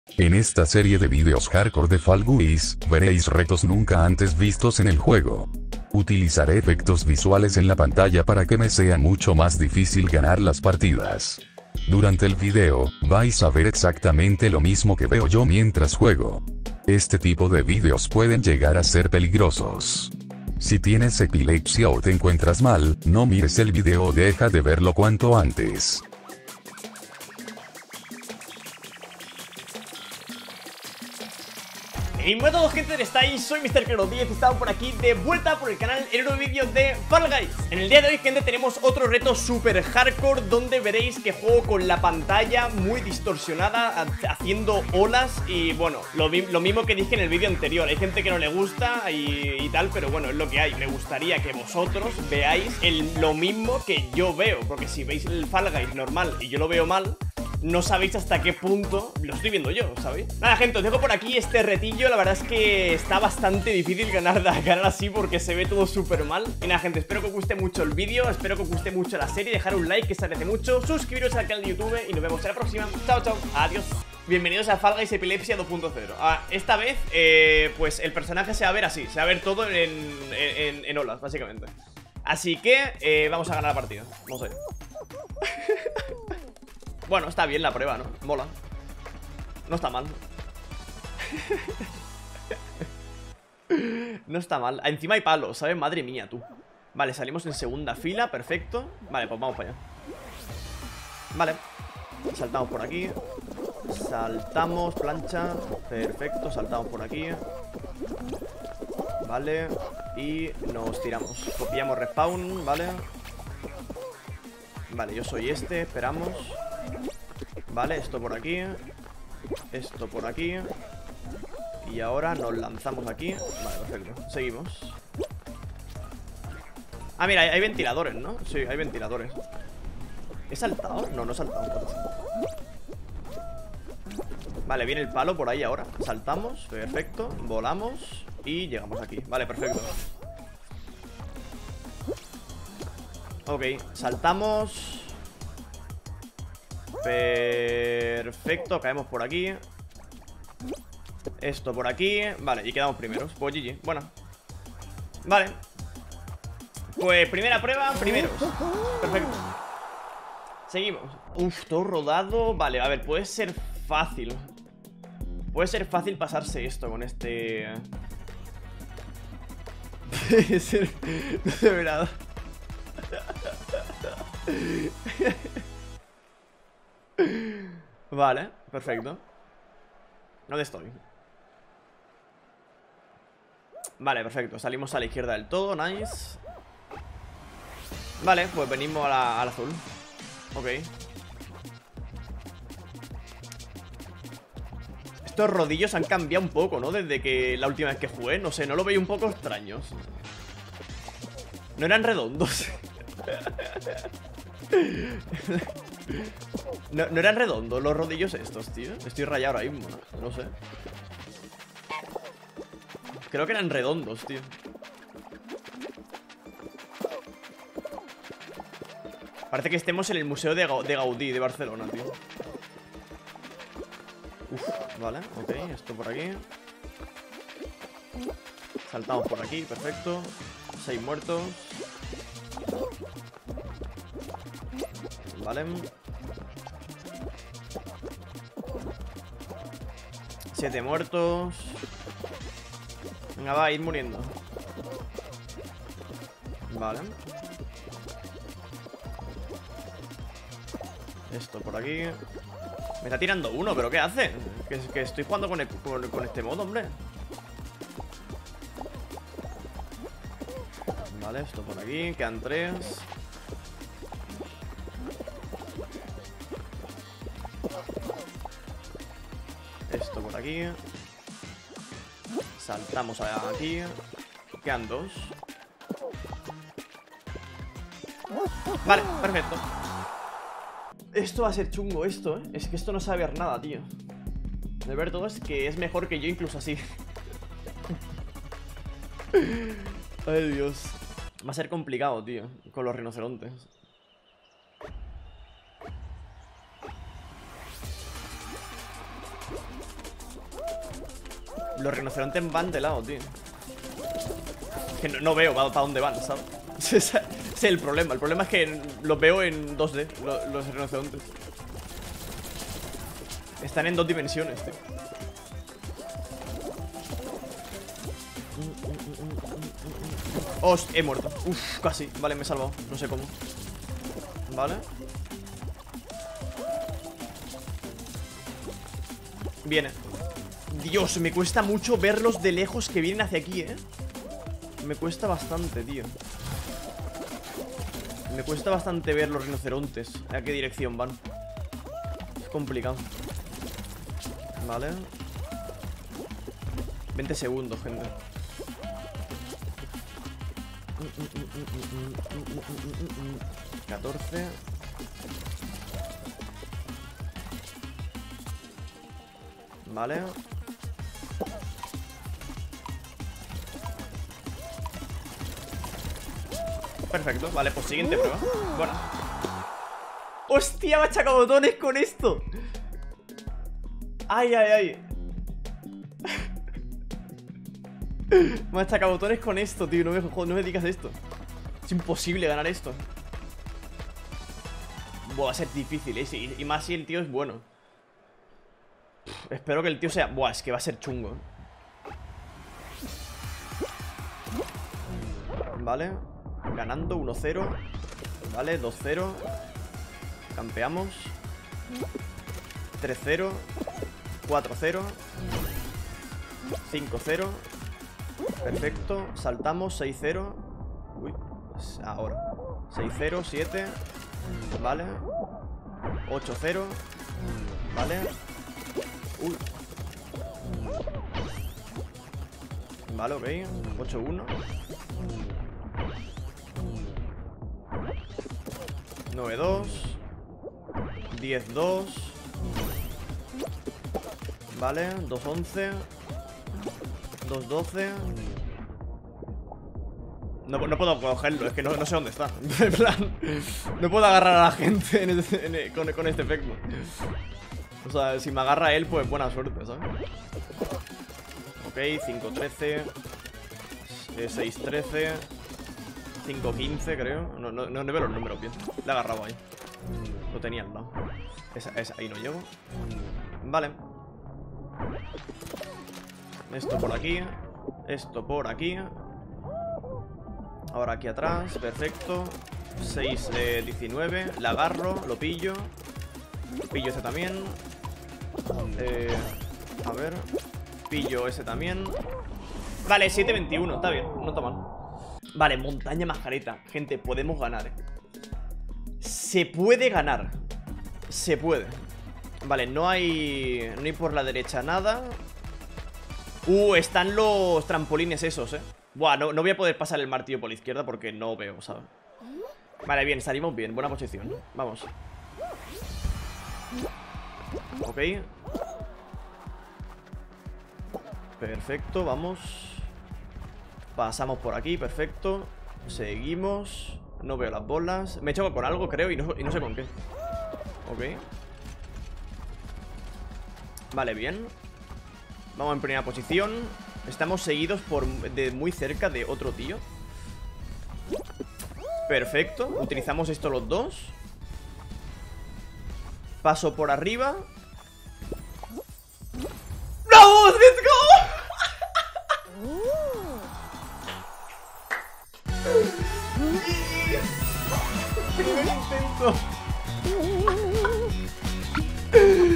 En esta serie de vídeos hardcore de Fall Guys, veréis retos nunca antes vistos en el juego. Utilizaré efectos visuales en la pantalla para que me sea mucho más difícil ganar las partidas. Durante el video, vais a ver exactamente lo mismo que veo yo mientras juego. Este tipo de vídeos pueden llegar a ser peligrosos. Si tienes epilepsia o te encuentras mal, no mires el video o deja de verlo cuanto antes. Y bueno a todos, gente de estáis, soy Mr. Claro 10 y estamos por aquí de vuelta por el canal en un nuevo vídeo de Fall Guys. En el día de hoy, gente, tenemos otro reto super hardcore donde veréis que juego con la pantalla muy distorsionada, haciendo olas. Y bueno, lo mismo que dije en el vídeo anterior. Hay gente que no le gusta y tal, pero bueno, es lo que hay. Me gustaría que vosotros veáis lo mismo que yo veo, porque si veis el Fall Guys normal y yo lo veo mal, no sabéis hasta qué punto lo estoy viendo yo, ¿sabéis? Nada, gente, os dejo por aquí este retillo. La verdad es que está bastante difícil ganar así porque se ve todo súper mal. Y nada, gente, espero que os guste mucho el vídeo, espero que os guste mucho la serie. Dejar un like, que se agradece mucho. Suscribiros al canal de YouTube y nos vemos en la próxima. Chao, chao, adiós. Bienvenidos a Fall Guys Epilepsia 2.0. Esta vez, pues el personaje se va a ver así. Se va a ver todo en olas, básicamente. Así que, vamos a ganar la partida. Vamos a ver. Bueno, está bien la prueba, ¿no? Mola. No está mal. No está mal. Encima hay palos, ¿sabes? Madre mía, tú. Vale, salimos en segunda fila, perfecto. Vale, pues vamos para allá. Vale. Saltamos por aquí. Saltamos, plancha. Perfecto, saltamos por aquí. Vale. Y nos tiramos. Copiamos respawn, ¿vale? Vale, yo soy este, esperamos. Vale, esto por aquí. Esto por aquí. Y ahora nos lanzamos aquí. Vale, perfecto, seguimos. Ah, mira, hay ventiladores, ¿no? Sí, hay ventiladores. ¿He saltado? No, no he saltado. Vale, viene el palo por ahí ahora. Saltamos, perfecto, volamos y llegamos aquí. Vale, perfecto. Ok, saltamos. Perfecto, caemos por aquí. Esto por aquí. Vale, y quedamos primeros. Pues GG, bueno. Vale. Pues primera prueba, primeros. Perfecto. Seguimos. Uf, todo rodado. Vale, a ver, puede ser fácil. Puede ser fácil pasarse esto con este. Puede ser. No se ve nada. Vale, perfecto. ¿Dónde estoy? Vale, perfecto, salimos a la izquierda del todo, nice. Vale, pues venimos al azul. Ok. Estos rodillos han cambiado un poco, ¿no? Desde que la última vez que jugué, no sé, no lo veía un poco extraños. No eran redondos. No eran redondos los rodillos estos, tío. Estoy rayado ahora mismo, ¿no? No sé. Creo que eran redondos, tío. Parece que estemos en el museo de Gaudí de Barcelona, tío. Uf, vale, ok, esto por aquí. Saltamos por aquí, perfecto. 6 muertos. Vale. 7 muertos. Venga, va a ir muriendo. Vale. Esto por aquí. Me está tirando uno, ¿pero qué hace? Que estoy jugando con este modo, hombre. Vale, esto por aquí. Quedan 3. Esto por aquí. Saltamos aquí. Quedan 2. Vale, perfecto. Esto va a ser chungo, esto, ¿eh? Es que esto no sabe ver nada, tío. De ver todo es que es mejor que yo incluso así. Ay, Dios. Va a ser complicado, tío, con los rinocerontes. Los rinocerontes van de lado, tío. Que no veo para dónde van, ¿sabes? Ese es el problema. El problema es que los veo en 2D, los rinocerontes. Están en 2 dimensiones, tío. He muerto. Uf, casi. Vale, me he salvado. No sé cómo. Vale. Viene. Dios, me cuesta mucho verlos de lejos que vienen hacia aquí, Me cuesta bastante, tío. Me cuesta bastante ver los rinocerontes. ¿A qué dirección van? Es complicado. Vale. 20 segundos, gente. $14. Vale. Perfecto, vale, pues siguiente prueba. Bueno. ¡Hostia, machacabotones con esto! ¡Ay, ay, ay! Machacabotones con esto, tío. No me digas esto. Es imposible ganar esto. Buah, va a ser difícil, ¿eh? Y más si el tío es bueno. Espero que el tío sea... Buah, es que va a ser chungo. Vale. Ganando 1-0. Vale, 2-0. Campeamos. 3-0. 4-0. 5-0. Perfecto. Saltamos. 6-0. Uy. Ahora. 6-0, 7. Vale. 8-0. Vale. Uy. Vale, ok. 8-1. 9-2. 10-2. Vale, 2-11. 2-12. No puedo cogerlo, es que no sé dónde está. En plan, no puedo agarrar a la gente con este efecto. O sea, si me agarra él, pues buena suerte, ¿sabes? Ok, 5-13. 6-13. 5-15, creo. No veo los números bien. Le he agarrado ahí. Lo tenía al lado. Ahí no llego. Vale. Esto por aquí. Esto por aquí. Ahora aquí atrás. Perfecto. 6-19. La agarro. Lo pillo. Pillo ese también. A ver. Pillo ese también. Vale, 7-21. Está bien. No está mal. Vale, montaña mascareta. Gente, podemos ganar. Se puede ganar. Se puede. Vale, no hay por la derecha nada. Están los trampolines esos, Buah, no voy a poder pasar el martillo por la izquierda porque no veo, ¿sabes? Vale, bien, salimos bien, buena posición. Vamos. Ok. Perfecto, vamos. Pasamos por aquí, perfecto. Seguimos. No veo las bolas. Me he choco con algo, creo, y no sé con qué. Ok. Vale, bien. Vamos en primera posición. Estamos seguidos de muy cerca de otro tío. Perfecto. Utilizamos esto los dos. Paso por arriba. ¡Vamos! ¡Let's go! Primer intento.